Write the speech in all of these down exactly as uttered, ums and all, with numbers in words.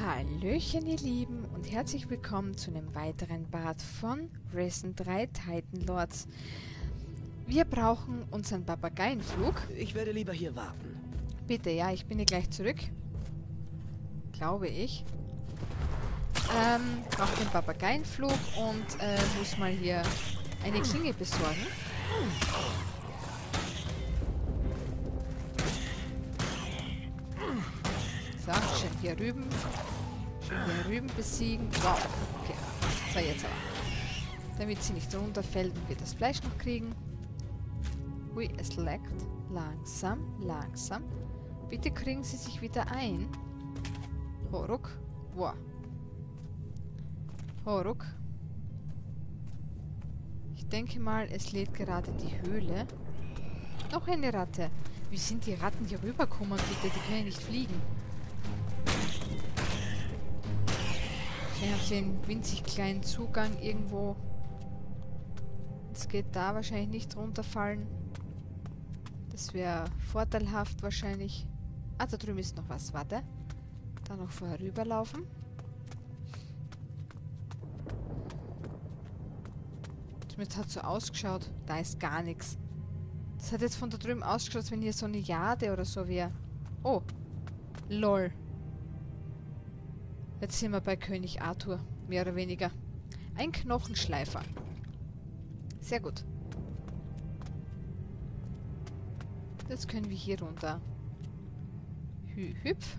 Hallöchen ihr Lieben und herzlich willkommen zu einem weiteren Part von Risen drei Titan Lords. Wir brauchen unseren Papageienflug. Ich werde lieber hier warten. Bitte, ja, ich bin hier gleich zurück. Glaube ich. Ähm, brauche den Papageienflug und äh, muss mal hier eine Klinge besorgen. So, schön hier rüben. Schön hier rüben besiegen. Wow, okay. So, jetzt aber. Damit sie nicht runterfällt und wir das Fleisch noch kriegen. Ui, es leckt. Langsam, langsam. Bitte kriegen sie sich wieder ein. Horuk. Wow. Horuk. Ich denke mal, es lädt gerade die Höhle. Noch eine Ratte. Wie sind die Ratten hier rübergekommen, bitte? Die können ja nicht fliegen. Vielleicht haben sie einen winzig kleinen Zugang irgendwo. Es geht da wahrscheinlich nicht runterfallen. Das wäre vorteilhaft wahrscheinlich. Ah, da drüben ist noch was. Warte. Da noch vorher rüberlaufen. Zumindest hat es so ausgeschaut. Da ist gar nichts. Das hat jetzt von da drüben ausgeschaut, als wenn hier so eine Jade oder so wäre. Oh. Lol. Jetzt sind wir bei König Arthur. Mehr oder weniger. Ein Knochenschleifer. Sehr gut. Jetzt können wir hier runter. Hü hüpf.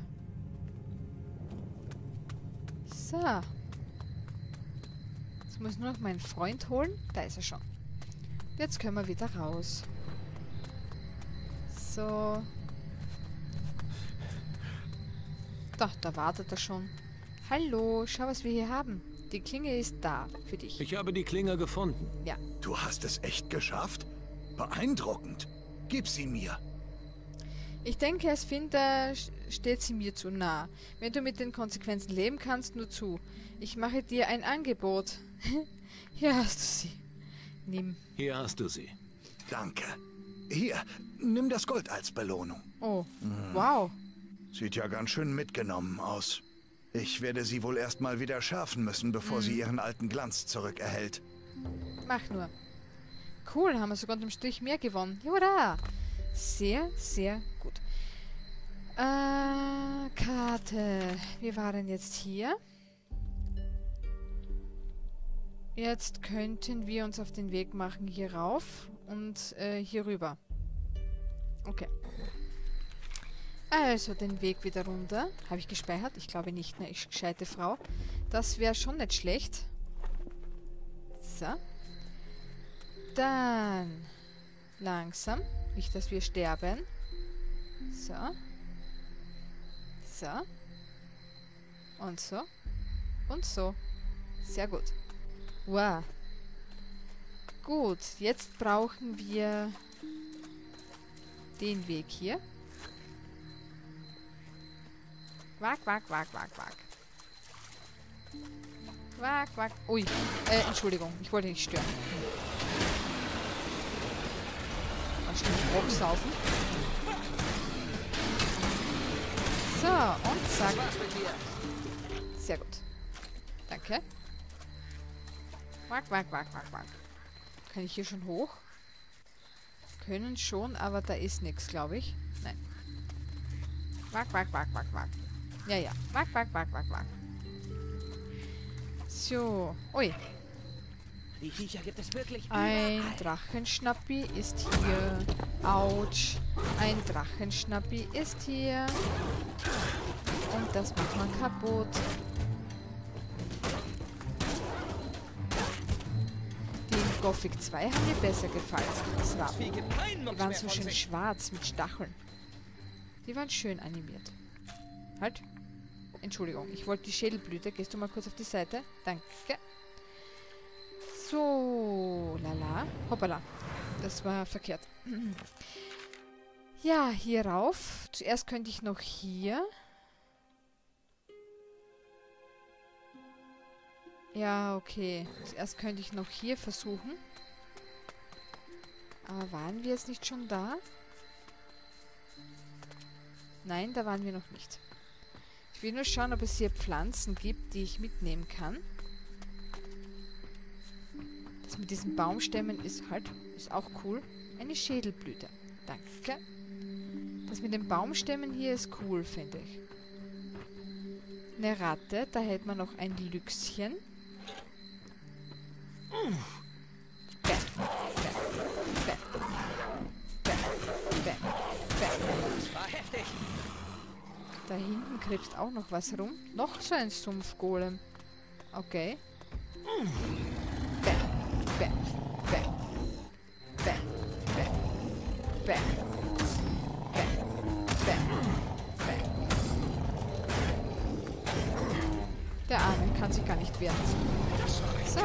So. Jetzt muss ich nur noch meinen Freund holen. Da ist er schon. Jetzt können wir wieder raus. So. Doch, da wartet er schon. Hallo, schau, was wir hier haben. Die Klinge ist da, für dich. Ich habe die Klinge gefunden. Ja. Du hast es echt geschafft? Beeindruckend. Gib sie mir. Ich denke, als Finder steht sie mir zu nah. Wenn du mit den Konsequenzen leben kannst, nur zu. Ich mache dir ein Angebot. Hier hast du sie. Nimm. Hier hast du sie. Danke. Hier, nimm das Gold als Belohnung. Oh, wow. Sieht ja ganz schön mitgenommen aus. Ich werde sie wohl erstmal wieder schärfen müssen, bevor sie ihren alten Glanz zurückerhält. Mach nur. Cool, haben wir sogar unterm Strich mehr gewonnen. Hurra! Sehr, sehr gut. Äh, Karte. Wir waren jetzt hier. Jetzt könnten wir uns auf den Weg machen hier rauf und äh, hier rüber. Okay. Also den Weg wieder runter. Habe ich gespeichert? Ich glaube nicht, ne? Ich gescheite Frau. Das wäre schon nicht schlecht. So. Dann langsam. Nicht, dass wir sterben. So. So. Und so. Und so. Sehr gut. Wow. Gut, jetzt brauchen wir den Weg hier. Quack, quack, quack, quack, quack. Quack, quack. Ui. Äh, Entschuldigung. Ich wollte nicht stören. Mal schnell Bock saufen. So, und zack. Sehr gut. Danke. Quack, quack, quack, quack, quack. Kann ich hier schon hoch? Können schon, aber da ist nichts, glaube ich. Nein. Quack, quack, quack, quack, quack. Ja, ja. Quack, quack, quack, quack, quack. So. Ui. Die Viecher gibt es wirklich Ein Drachenschnappi ist hier. Autsch. Ein Drachenschnappi ist hier. Und das macht man kaputt. Die Gothic zwei haben mir besser gefallen. Das war, die waren so schön schwarz mit Stacheln. Die waren schön animiert. Halt. Entschuldigung, ich wollte die Schädelblüte. Gehst du mal kurz auf die Seite? Danke. So, lala. Hoppala. Das war verkehrt. Ja, hier rauf. Zuerst könnte ich noch hier. Ja, okay. Zuerst könnte ich noch hier versuchen. Aber waren wir jetzt nicht schon da? Nein, da waren wir noch nicht. Ich will nur schauen, ob es hier Pflanzen gibt, die ich mitnehmen kann. Das mit diesen Baumstämmen ist halt, ist auch cool. Eine Schädelblüte. Danke. Das mit den Baumstämmen hier ist cool, finde ich. Eine Ratte, da hätte man noch ein Lüchschen. Bäm, bäm, bäm, bäm, bäm, bäm. Das war heftig. Da hinten krebst auch noch was rum. Noch so ein Sumpfgolem. Okay. Bäm, bäm, bäm, bäm, bäm, bäm, bäm, bäm, bäm. Der Arme kann sich gar nicht wehren. So.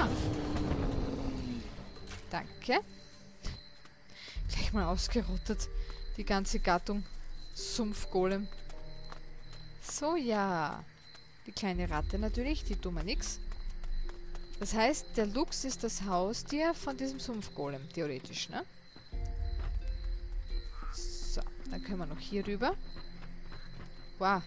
Danke. Gleich mal ausgerottet. Die ganze Gattung Sumpfgolem. So, ja. Die kleine Ratte natürlich, die tun mir nix. Das heißt, der Luchs ist das Haustier von diesem Sumpfgolem, theoretisch, ne? So, dann können wir noch hier rüber. Wow.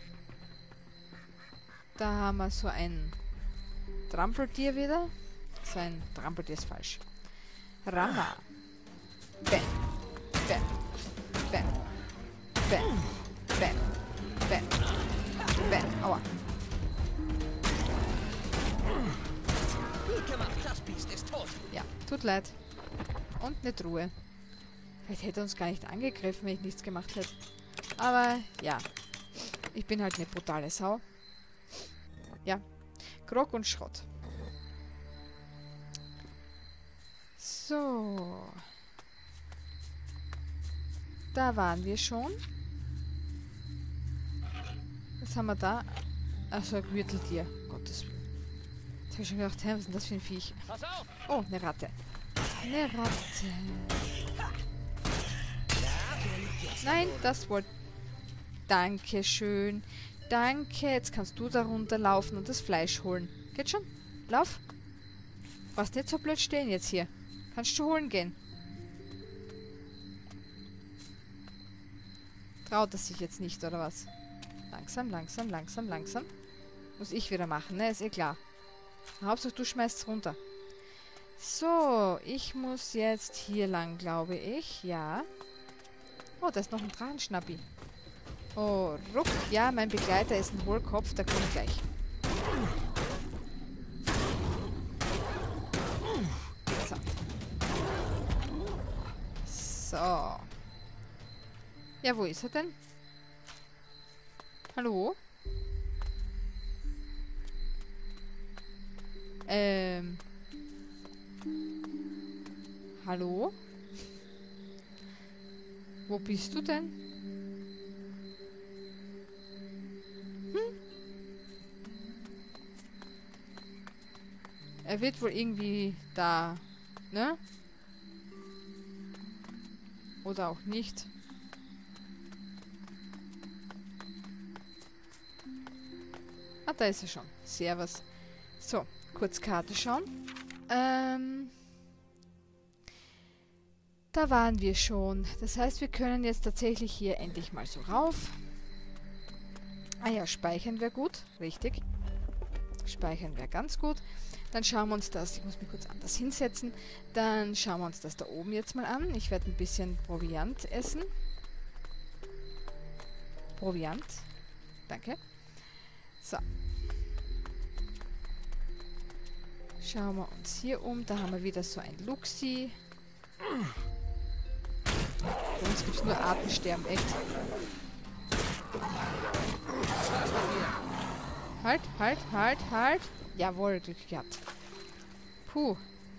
Da haben wir so ein Trampeltier wieder. So ein Trampeltier ist falsch. Rama. Bäm. Bäm. Bäm. Bäm. Bäm. Bäm. Bäm. Aua. Gut gemacht, das Biest ist tot. Ja, tut leid. Und nicht Ruhe. Vielleicht hätte er uns gar nicht angegriffen, wenn ich nichts gemacht hätte. Aber ja, ich bin halt eine brutale Sau. Ja, Grog und Schrott. So. Da waren wir schon. Was haben wir da? Achso, ein Gürteltier. Gottes Willen. Jetzt habe ich schon gedacht, hä, was ist denn das für ein Viech? Pass auf! Oh, eine Ratte. Eine Ratte. Nein, das wollte... Dankeschön. Danke, jetzt kannst du da runterlaufen und das Fleisch holen. Geht schon? Lauf. Brauchst nicht so blöd stehen jetzt hier. Kannst du holen gehen. Traut er sich jetzt nicht, oder was? Langsam, langsam, langsam, langsam. Muss ich wieder machen, ne? Ist eh klar. Hauptsache, du schmeißt runter. So, ich muss jetzt hier lang, glaube ich. Ja. Oh, da ist noch ein Drachenschnappi. Oh, ruck. Ja, mein Begleiter ist ein Hohlkopf. Da komme ich gleich. So. So. Ja, wo ist er denn? Hallo? Ähm. Hallo? Wo bist du denn? Hm? Er wird wohl irgendwie da, ne? Oder auch nicht. Ah, da ist er schon. Servus. So, kurz Karte schauen. Ähm... Da waren wir schon. Das heißt, wir können jetzt tatsächlich hier endlich mal so rauf. Ah ja, speichern wäre gut. Richtig. Speichern wäre ganz gut. Dann schauen wir uns das... Ich muss mich kurz anders hinsetzen. Dann schauen wir uns das da oben jetzt mal an. Ich werde ein bisschen Proviant essen. Proviant. Danke. So. Schauen wir uns hier um. Da haben wir wieder so ein Luxi. Bei uns gibt es nur Artensterben, echt. Halt, halt, halt, halt. Jawohl, Glück gehabt. Puh.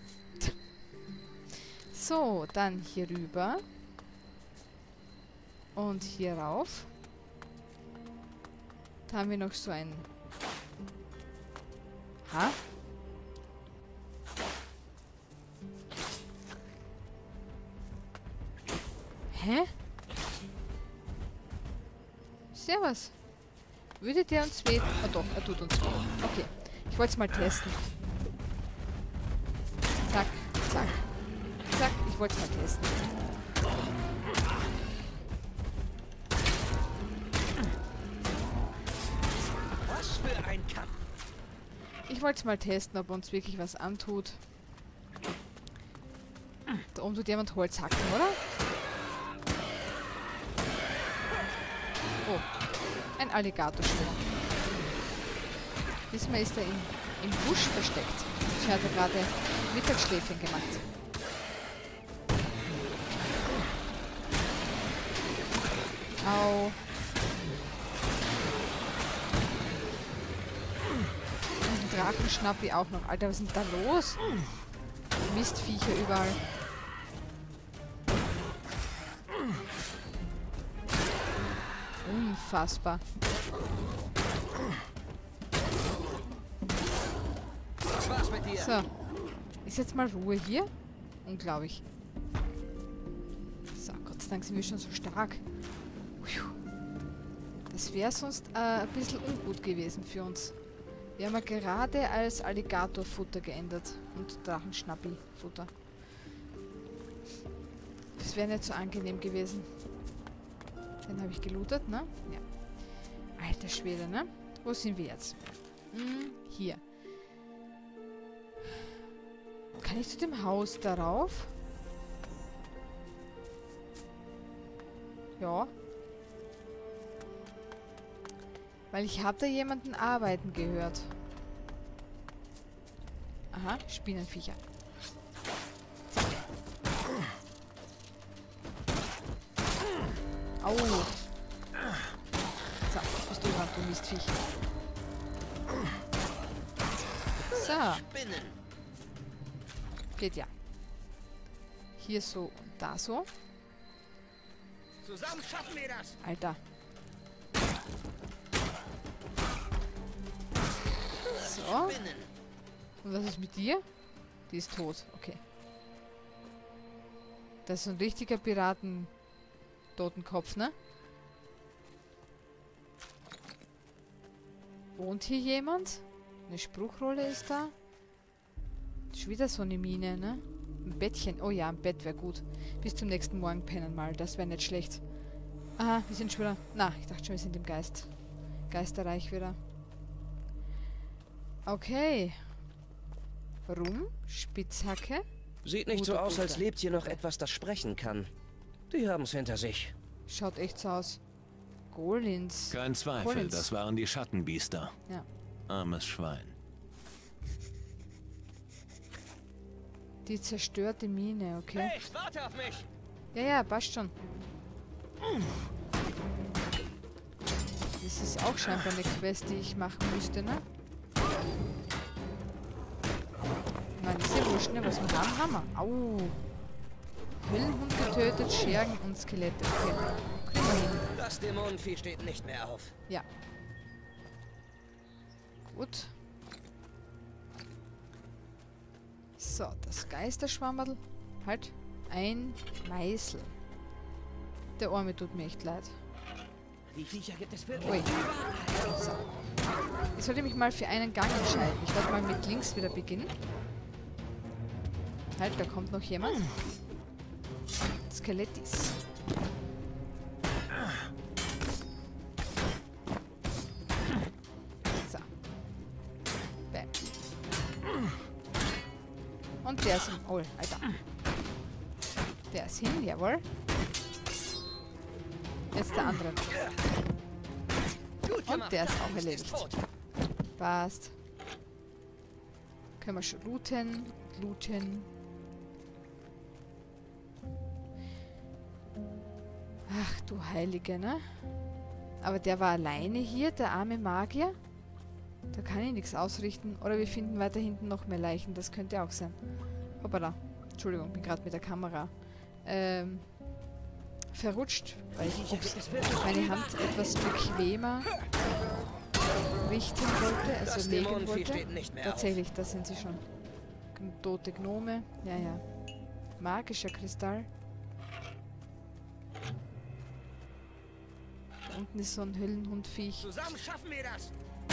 So, dann hier rüber. Und hier rauf. Da haben wir noch so ein... Ha? Hä? Servus. Würde der uns weh... Oh doch, er tut uns weh. Okay. Ich wollte es mal testen. Zack, zack. Zack, ich wollte es mal testen. den Kampf. Ich wollte es mal testen, ob uns wirklich was antut. Da oben tut jemand Holz hacken, oder? Oh, ein Alligatorschwimmer. Diesmal ist er im, im Busch versteckt. Ich hatte gerade Mittagsschläfchen gemacht. Au. Und ein Drachenschnappi auch noch. Alter, was ist denn da los? Mistviecher überall. Unfassbar. Was mit dir? So. Ist jetzt mal Ruhe hier? Unglaublich. So, Gott sei Dank sind wir schon so stark. Das wäre sonst äh, ein bisschen ungut gewesen für uns. Wir haben ja gerade als Alligatorfutter geändert. Und Drachenschnappi-Futter. Das wäre nicht so angenehm gewesen. Den habe ich gelootet, ne? Ja. Alter Schwede, ne? Wo sind wir jetzt? Hm, hier. Kann ich zu dem Haus darauf? Ja. Weil ich habe da jemanden arbeiten gehört. Aha, Spinnenviecher. Zack. Au. So, bist du dran, du Mistviech. So. Spinnen. Geht ja. Hier so und da so. Zusammen schaffen wir das. Alter. So. Spinnen. Und was ist mit dir? Die ist tot. Okay. Das ist so ein richtiger Piraten-Totenkopf, ne? Wohnt hier jemand? Eine Spruchrolle ist da. Schon wieder so eine Mine, ne? Ein Bettchen. Oh ja, ein Bett wäre gut. Bis zum nächsten Morgen pennen mal. Das wäre nicht schlecht. Aha, wir sind schon wieder... Na, ich dachte schon, wir sind im Geist. Geisterreich wieder. Okay. Warum? Spitzhacke? Sieht nicht Gute so aus, als Butter. lebt hier noch etwas, das sprechen kann. Die haben's hinter sich. Schaut echt so aus. Golins. Kein Zweifel, Golins. das waren die Schattenbiester. Ja. Armes Schwein. Die zerstörte Mine, okay. Hey, warte auf mich. Ja, ja, passt schon. Das ist auch scheinbar eine Quest, die ich machen müsste, ne? Nein, ist ja wurscht, ne? Was wir haben, haben wir. Au. Höllenhund getötet, Schergen und Skelette. Okay. Kriegen wir hin. Das Dämonenvieh steht nicht mehr auf. Ja. Gut. So, das Geisterschwammerl. Halt. Ein Meißel. Der Arme tut mir echt leid. Die Viecher gibt es wirklich. Ui. So. Ich sollte mich mal für einen Gang entscheiden. Ich werde mal mit links wieder beginnen. Halt, da kommt noch jemand. Skelettis. So. Bam. Und der ist hin. Oh, Alter. Der ist hin, jawohl. Jetzt der andere. Gut gemacht, Und der ist das auch Biest erledigt. tot. Passt. Können wir schon looten. Looten. Ach du Heilige, ne? Aber der war alleine hier, der arme Magier. Da kann ich nichts ausrichten. Oder wir finden weiter hinten noch mehr Leichen. Das könnte auch sein. Hoppala. Entschuldigung, bin gerade mit der Kamera ähm, verrutscht, weil ich ups, meine Hand etwas bequemer richten wollte, also Das legen Dämonenvieh wollte. steht nicht mehr Tatsächlich, da sind sie schon. Tote Gnome. Ja, ja. Magischer Kristall. Da unten ist so ein Höllenhundviech. Zusammen schaffen wir das.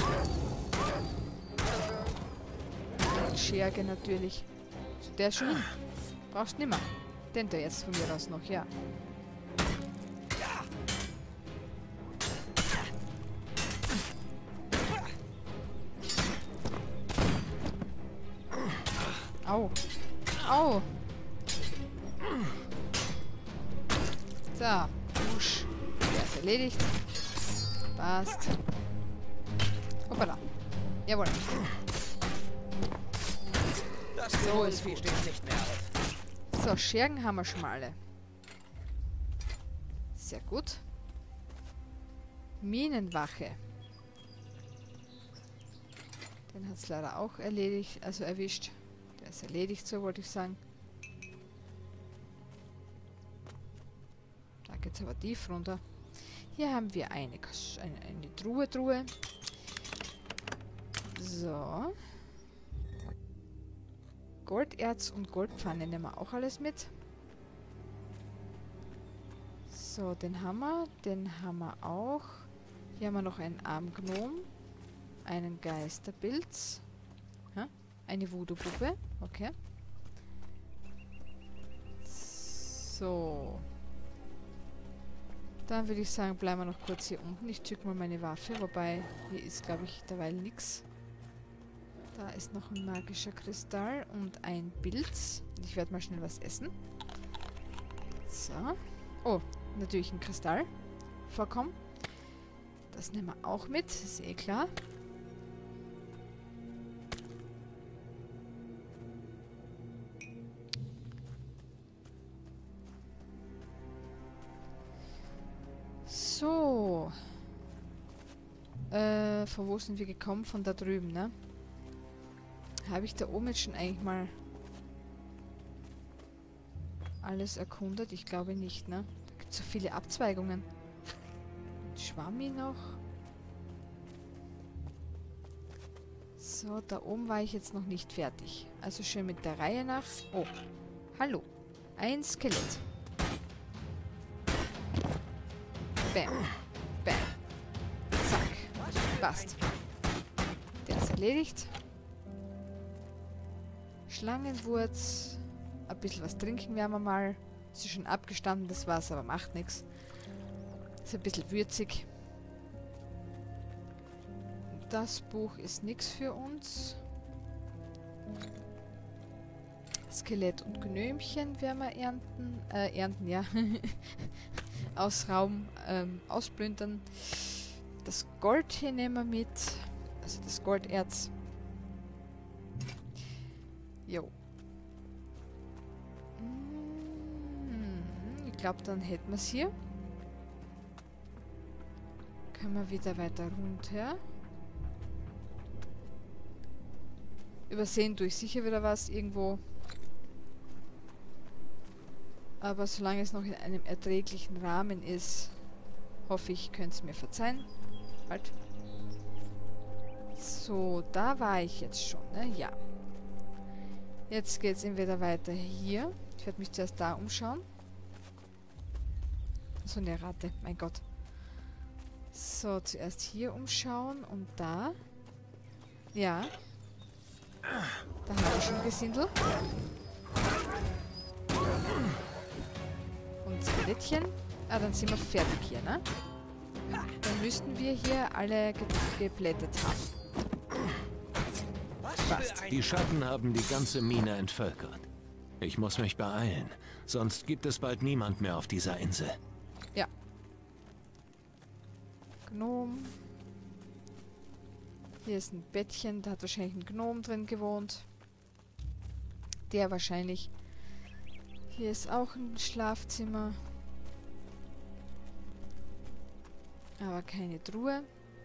Und Scherge natürlich. So, der ist schon hin. Brauchst nimmer. Den da jetzt von mir aus noch, ja. Au. Au. So. Wusch. Der ist erledigt. Passt. Hoppala. Jawohl. Das So ist Vieh gut. steht nicht mehr auf. So, Schergen haben wir schon mal alle. Sehr gut. Minenwache. Den hat es leider auch erledigt, also erwischt. Der ist erledigt, so wollte ich sagen. Da geht es aber tief runter. Hier haben wir eine, Kas- eine, eine Truhe, Truhe. So. Golderz und Goldpfanne nehmen wir auch alles mit. So, den haben wir. Den haben wir auch. Hier haben wir noch einen Armgnom. Einen Geisterpilz. Ja, eine Voodoo-Puppe. Okay. So. Dann würde ich sagen, bleiben wir noch kurz hier unten. Ich zücke mal meine Waffe. Wobei, hier ist, glaube ich, derweil nichts. Da ist noch ein magischer Kristall und ein Pilz. Ich werde mal schnell was essen. So. Oh, natürlich ein Kristall. Vorkommen. Das nehmen wir auch mit. Ist eh klar. So. Äh, von wo sind wir gekommen? Von da drüben, ne? Habe ich da oben jetzt schon eigentlich mal alles erkundet? Ich glaube nicht, ne? Da gibt es so viele Abzweigungen. Schwammi noch. So, da oben war ich jetzt noch nicht fertig. Also schön mit der Reihe nach. Oh, hallo. Ein Skelett. Bam. Bam. Zack. Passt. Der ist erledigt. Schlangenwurz. Ein bisschen was trinken werden wir mal. Es ist schon abgestanden, das Wasser, aber macht nichts. Ist ein bisschen würzig. Das Buch ist nichts für uns. Skelett und Gnömchen werden wir ernten. Äh, ernten, ja. Aus Raum ähm, ausplündern. Das Gold hier nehmen wir mit. Also das Golderz. Jo. Ich glaube, dann hätten wir es hier. Können wir wieder weiter runter. Übersehen durch sicher wieder was irgendwo. Aber solange es noch in einem erträglichen Rahmen ist, hoffe ich, könnt ihr mir verzeihen. Halt. So, da war ich jetzt schon, ne? Ja. Jetzt geht es entweder weiter hier. Ich werde mich zuerst da umschauen. So eine Ratte, mein Gott. So, zuerst hier umschauen und da. Ja. Da haben wir schon Gesindel. Und Skelettchen. Ah, dann sind wir fertig hier, ne? Dann müssten wir hier alle ge geblättet haben. Passt. Die Schatten haben die ganze Mine entvölkert. Ich muss mich beeilen, sonst gibt es bald niemand mehr auf dieser Insel. Ja. Gnom. Hier ist ein Bettchen, da hat wahrscheinlich ein Gnom drin gewohnt. Der wahrscheinlich. Hier ist auch ein Schlafzimmer. Aber keine Truhe.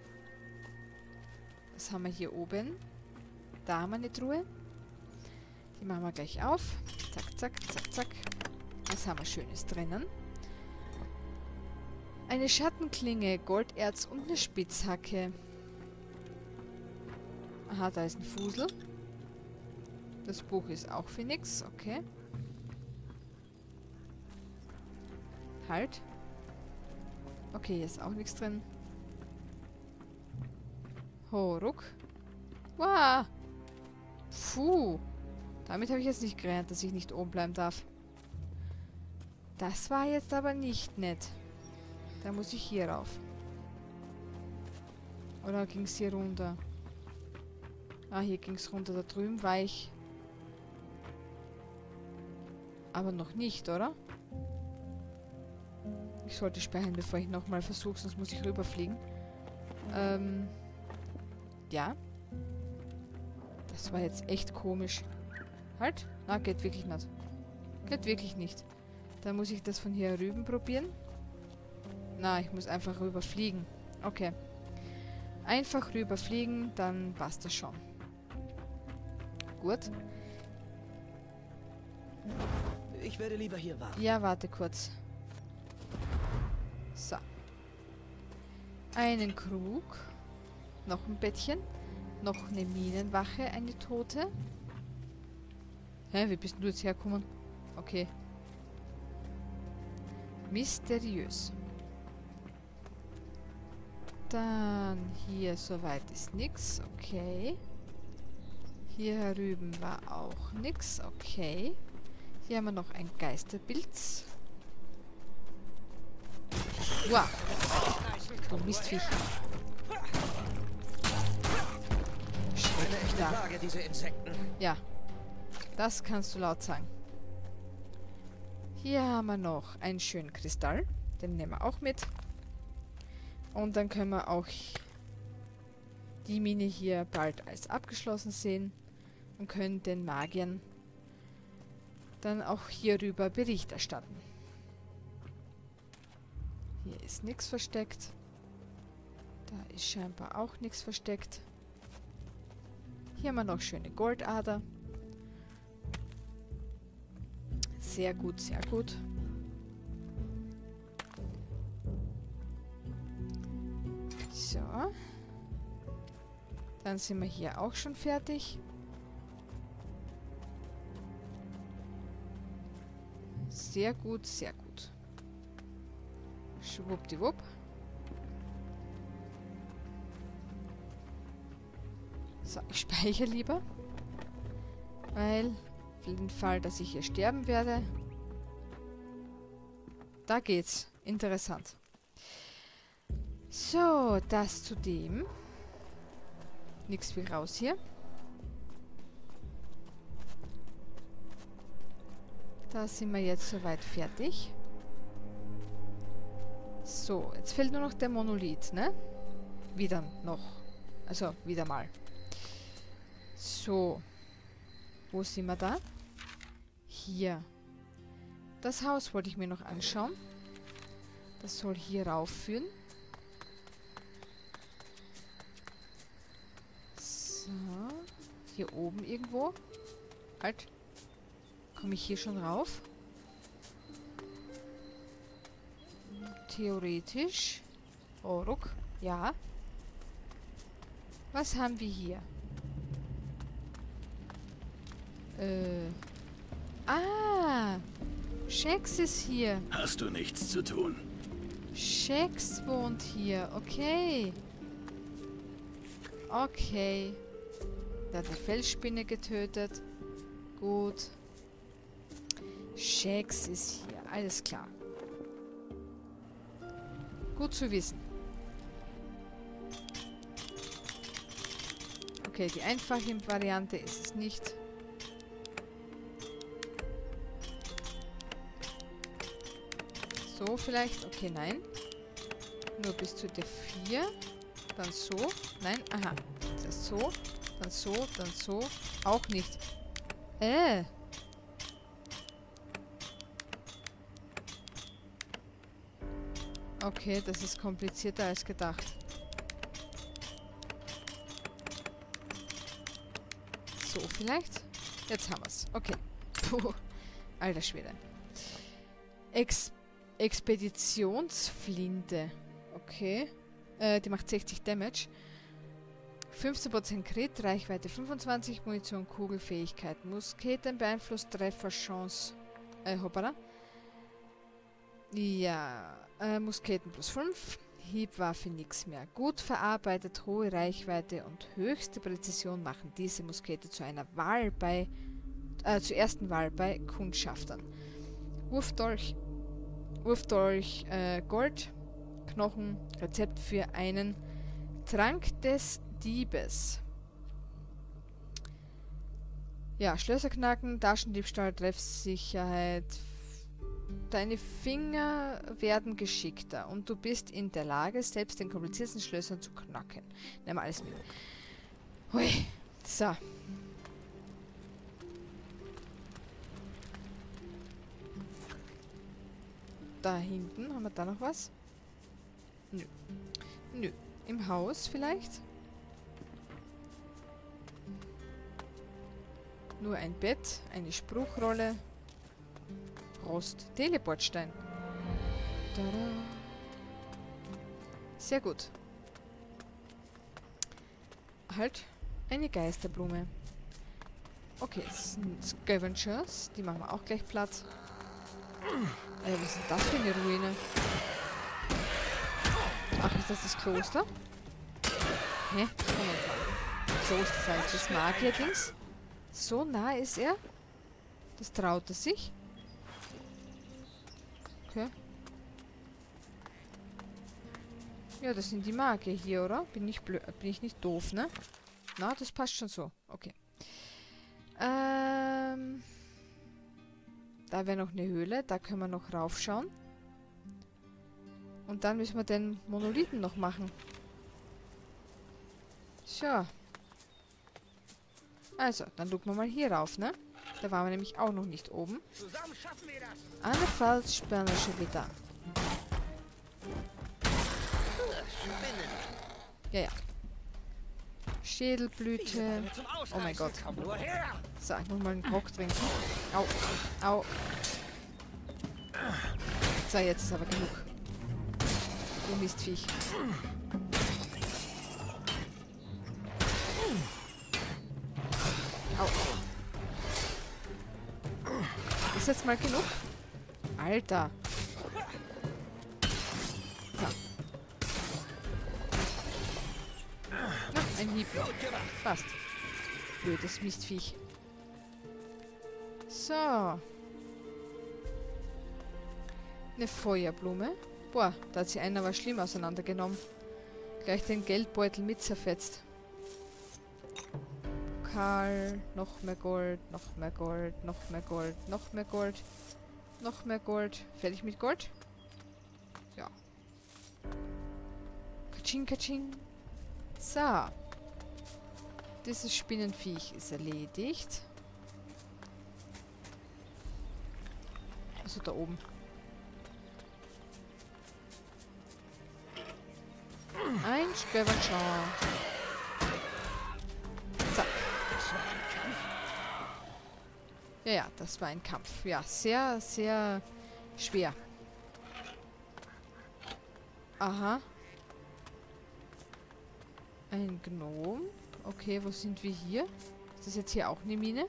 Was haben wir hier oben? Da haben wir eine Truhe. Die machen wir gleich auf. Zack, zack, zack, zack. Was haben wir Schönes drinnen? Eine Schattenklinge, Golderz und eine Spitzhacke. Aha, da ist ein Fusel. Das Buch ist auch für nix, okay. Halt. Okay, hier ist auch nichts drin. Ho, ruck. Wow. Puh. Damit habe ich jetzt nicht gelernt, dass ich nicht oben bleiben darf. Das war jetzt aber nicht nett. Da muss ich hier rauf. Oder ging es hier runter? Ah, hier ging es runter. Da drüben war ich Aber noch nicht, oder? Ich sollte speichern, bevor ich nochmal versuche, sonst muss ich rüberfliegen. Ähm. Ja. Das war jetzt echt komisch. Halt. Na, geht wirklich nicht. Geht wirklich nicht. Dann muss ich das von hier rüben probieren. Na, ich muss einfach rüberfliegen. Okay. Einfach rüberfliegen, dann passt das schon. Gut. Ich werde lieber hier warten. Ja, warte kurz. So. Einen Krug. Noch ein Bettchen. Noch eine Minenwache, eine Tote. Hä, wie bist du jetzt hergekommen? Okay. Mysteriös. Dann hier soweit ist nix. Okay. Hier herüben war auch nix. Okay. Hier haben wir noch ein Geisterpilz. Wow. Du Mistviech. Eine echte Plage, diese Insekten. Ja. Das kannst du laut sagen. Hier haben wir noch einen schönen Kristall. Den nehmen wir auch mit. Und dann können wir auch die Mine hier bald als abgeschlossen sehen. Und können den Magiern dann auch hierüber Bericht erstatten. Hier ist nichts versteckt. Da ist scheinbar auch nichts versteckt. Hier haben wir noch schöne Goldader. Sehr gut, sehr gut. So. Dann sind wir hier auch schon fertig. Sehr gut, sehr gut. Schwuppdiwupp. So, ich speichere lieber. Weil, für den Fall, dass ich hier sterben werde. Da geht's. Interessant. So, das zu dem. Nix wie raus hier. Da sind wir jetzt soweit fertig. So, jetzt fehlt nur noch der Monolith, ne? Wieder noch. Also, wieder mal. So. Wo sind wir da? Hier. Das Haus wollte ich mir noch anschauen. Das soll hier raufführen. So. Hier oben irgendwo. Halt. Komme ich hier schon rauf? Theoretisch. Oh, ruck. Ja. Was haben wir hier? Äh. Ah! Shax ist hier. Hast du nichts zu tun? Shax wohnt hier. Okay. Okay. Der hat eine Felsspinne getötet. Gut. Shax ist hier. Alles klar. Gut zu wissen. Okay, die einfache Variante ist es nicht. So vielleicht. Okay, nein. Nur bis zu der vier. Dann so. Nein, aha. Das ist so. Dann so, dann so. Auch nicht. Äh. Okay, das ist komplizierter als gedacht. So vielleicht? Jetzt haben wir es. Okay. Puh. Alter Schwede. Ex Expeditionsflinte. Okay. Äh, die macht sechzig Damage. fünfzehn Prozent Crit, Reichweite fünfundzwanzig, Munition, Kugelfähigkeit, Musketen beeinflusst Trefferchance. Äh, hoppala. Ja, äh, Musketen plus fünf. Hiebwaffe nix mehr. Gut verarbeitet, hohe Reichweite und höchste Präzision machen diese Muskete zu einer Wahl bei, äh, zur ersten Wahl bei Kundschaftern. Wurfdolch, Wurfdolch, äh, Gold, Knochen, Rezept für einen Trank des Diebes. Ja, Schlösser knacken, Taschendiebstahl, Treffsicherheit. Deine Finger werden geschickter und du bist in der Lage, selbst den kompliziertesten Schlössern zu knacken. Nehmen wir alles mit. Hui. So. Da hinten, haben wir da noch was? Nö. Nö. Im Haus vielleicht? Nur ein Bett, eine Spruchrolle. Rost. Teleportstein. Tada. Sehr gut. Halt. Eine Geisterblume. Okay, das sind Scavengers. Die machen wir auch gleich platt. Äh, was ist denn das für eine Ruine? Ach, ist das das Kloster? Hä? Kloster sei es das Magier-Dings? So nah ist er? Das traut er sich? Okay. Ja, das sind die Magier hier, oder? Bin ich blöd, bin ich nicht doof, ne? Na, das passt schon so. Okay. Ähm... Da wäre noch eine Höhle, da können wir noch raufschauen. Und dann müssen wir den Monolithen noch machen. So. Also, dann gucken wir mal hier rauf, ne? Da waren wir nämlich auch noch nicht oben. Zusammen schaffen wir das. Andernfalls sperren wir schon wieder. Spinnen. Ja, ja. Schädelblüte. Zum Oh mein Gott. Komm nur her. So, ich muss mal einen Grog trinken. Au. Au. So, jetzt ist aber genug. Du Mistviech. Au. Ist jetzt mal genug? Alter. So. Na, ein Hieb noch. Passt. Blödes Mistviech. So. Eine Feuerblume. Boah, da hat sich einer aber schlimm auseinandergenommen. Gleich den Geldbeutel mit zerfetzt. Pokal, noch mehr Gold, noch mehr Gold, noch mehr Gold, noch mehr Gold, noch mehr Gold. Fertig mit Gold? Ja. Katsching, katsching. So. Dieses Spinnenviech ist erledigt. Also da oben. Ein Scavenger. So. Ja, ja, das war ein Kampf. Ja, sehr, sehr schwer. Aha. Ein Gnom. Okay, wo sind wir hier? Ist das jetzt hier auch eine Mine?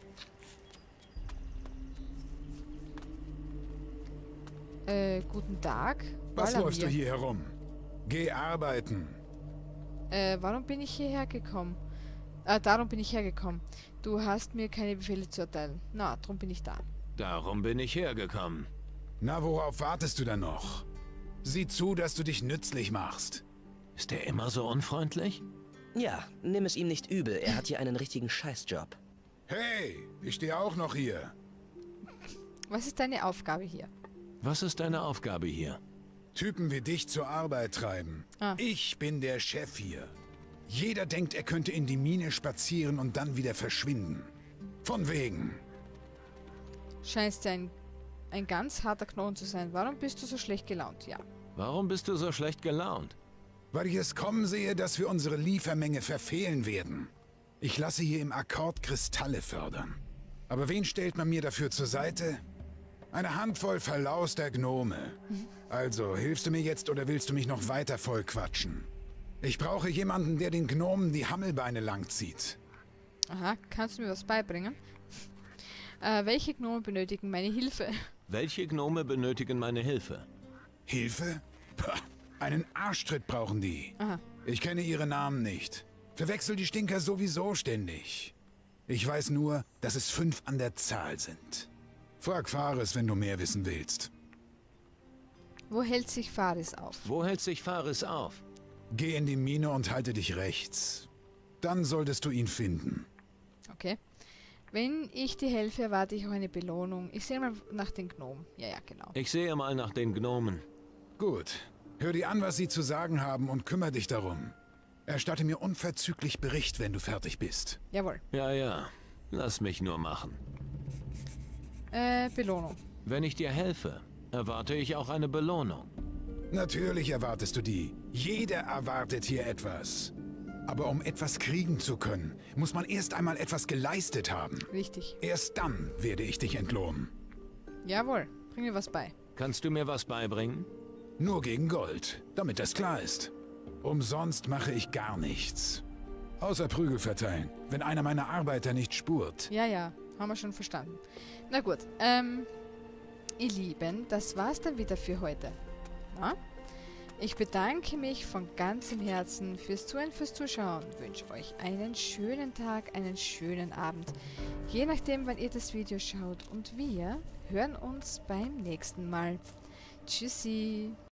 Äh, guten Tag. Was Walamir. läufst du hier herum? Geh arbeiten. Äh, warum bin ich hierher gekommen? Äh, darum bin ich hergekommen. Du hast mir keine Befehle zu erteilen. Na, darum bin ich da. Darum bin ich hergekommen. Na, worauf wartest du dann noch? Sieh zu, dass du dich nützlich machst. Ist er immer so unfreundlich? Ja, nimm es ihm nicht übel. Er hat hier einen richtigen Scheißjob. Hey, ich stehe auch noch hier. Was ist deine Aufgabe hier? Was ist deine Aufgabe hier? Typen wie dich zur Arbeit treiben. Ah. Ich bin der Chef hier. Jeder denkt, er könnte in die Mine spazieren und dann wieder verschwinden. Von wegen. Scheinst du ein, ein ganz harter Knochen zu sein. Warum bist du so schlecht gelaunt? Ja. Warum bist du so schlecht gelaunt? Weil ich es kommen sehe, dass wir unsere Liefermenge verfehlen werden. Ich lasse hier im Akkord Kristalle fördern. Aber wen stellt man mir dafür zur Seite? Eine Handvoll verlauster Gnome. Also, hilfst du mir jetzt oder willst du mich noch weiter vollquatschen? Ich brauche jemanden, der den Gnomen die Hammelbeine langzieht. Aha, kannst du mir was beibringen? Äh, welche Gnome benötigen meine Hilfe? Welche Gnome benötigen meine Hilfe? Hilfe? Pah, einen Arschtritt brauchen die. Aha. Ich kenne ihre Namen nicht. Verwechsel die Stinker sowieso ständig. Ich weiß nur, dass es fünf an der Zahl sind. Frag Fares, wenn du mehr wissen willst. Wo hält sich Fares auf? Wo hält sich Fares auf? Geh in die Mine und halte dich rechts. Dann solltest du ihn finden. Okay. Wenn ich dir helfe, erwarte ich auch eine Belohnung. Ich sehe mal nach den Gnomen. Ja, ja, genau. Ich sehe mal nach den Gnomen. Gut. Hör dir an, was sie zu sagen haben und kümmere dich darum. Erstatte mir unverzüglich Bericht, wenn du fertig bist. Jawohl. Ja, ja. Lass mich nur machen. Äh, Belohnung. Wenn ich dir helfe, erwarte ich auch eine Belohnung. Natürlich erwartest du die. Jeder erwartet hier etwas. Aber um etwas kriegen zu können, muss man erst einmal etwas geleistet haben. Richtig. Erst dann werde ich dich entlohnen. Jawohl. Bring mir was bei. Kannst du mir was beibringen? Nur gegen Gold, damit das klar ist. Umsonst mache ich gar nichts. Außer Prügel verteilen, wenn einer meiner Arbeiter nicht spurt. Ja, ja. Haben wir schon verstanden. Na gut. Ähm, ihr Lieben, das war's dann wieder für heute. Na? Ich bedanke mich von ganzem Herzen fürs Zuhören, fürs Zuschauen. Wünsche euch einen schönen Tag, einen schönen Abend. Je nachdem, wann ihr das Video schaut. Und wir hören uns beim nächsten Mal. Tschüssi.